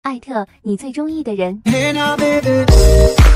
艾特你最中意的人。